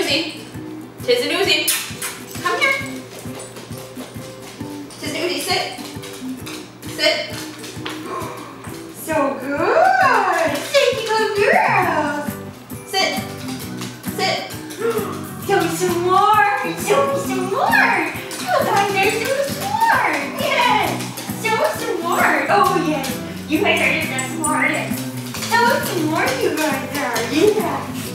Uzee. Tis and Uzee. Come here. Tis and Uzee, sit. Sit. So good. Thank you, good girls. Sit. Sit. Show me some more. Show me some more. Oh, guys, there's some more. Yes. Show us some more. Oh, yes. You guys are just the smartest. Show us some more, you guys are. Yeah.